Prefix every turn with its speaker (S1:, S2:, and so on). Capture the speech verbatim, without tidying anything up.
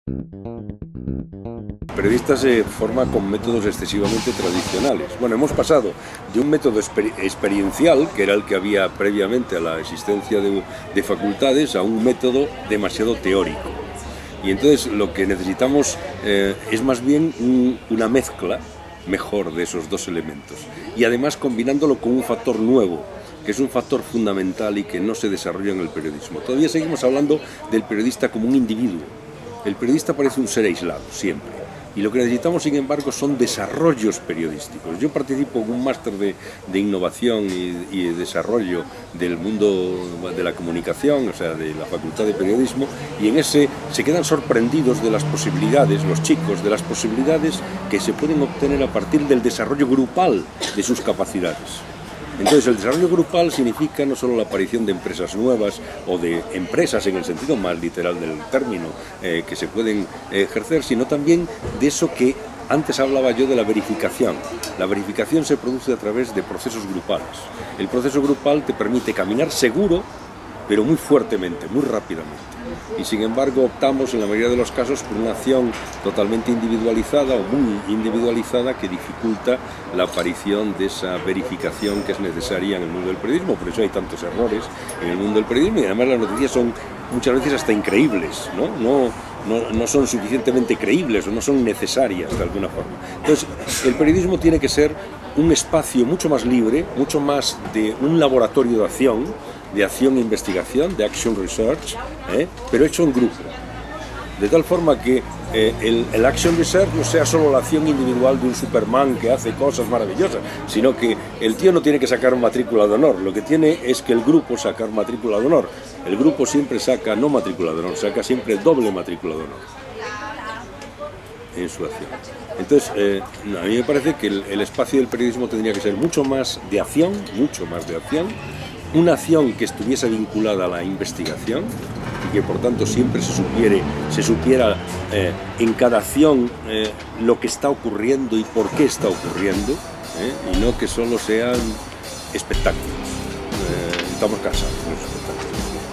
S1: El periodista se forma con métodos excesivamente tradicionales. Bueno, hemos pasado de un método exper experiencial, que era el que había previamente a la existencia de, de facultades, a un método demasiado teórico. Y entonces lo que necesitamos eh, es más bien un, una mezcla mejor de esos dos elementos. Y además combinándolo con un factor nuevo, que es un factor fundamental y que no se desarrolla en el periodismo. Todavía seguimos hablando del periodista como un individuo. El periodista parece un ser aislado, siempre. Y lo que necesitamos, sin embargo, son desarrollos periodísticos. Yo participo en un máster de, de innovación y, y de desarrollo del mundo de la comunicación, o sea, de la Facultad de Periodismo, y en ese se quedan sorprendidos de las posibilidades, los chicos, de las posibilidades que se pueden obtener a partir del desarrollo grupal de sus capacidades. Entonces, el desarrollo grupal significa no solo la aparición de empresas nuevas o de empresas en el sentido más literal del término eh, que se pueden eh, ejercer, sino también de eso que antes hablaba yo de la verificación. La verificación se produce a través de procesos grupales. El proceso grupal te permite caminar seguro, pero muy fuertemente, muy rápidamente. Y sin embargo optamos en la mayoría de los casos por una acción totalmente individualizada o muy individualizada que dificulta la aparición de esa verificación que es necesaria en el mundo del periodismo. Por eso hay tantos errores en el mundo del periodismo y además las noticias son muchas veces hasta increíbles, ¿no? No, no, no son suficientemente creíbles o no son necesarias de alguna forma. Entonces el periodismo tiene que ser un espacio mucho más libre, mucho más de un laboratorio de acción, de acción e investigación, de action research, ¿eh? pero hecho en grupo. De tal forma que eh, el, el action research no sea solo la acción individual de un Superman que hace cosas maravillosas, sino que el tío no tiene que sacar matrícula de honor, lo que tiene es que el grupo sacar matrícula de honor. El grupo siempre saca no matrícula de honor, saca siempre doble matrícula de honor en su acción. Entonces, eh, a mí me parece que el, el espacio del periodismo tendría que ser mucho más de acción, mucho más de acción, una acción que estuviese vinculada a la investigación y que por tanto siempre se, supiere, se supiera eh, en cada acción eh, lo que está ocurriendo y por qué está ocurriendo, eh, y no que solo sean espectáculos. Eh, estamos cansados de los espectáculos.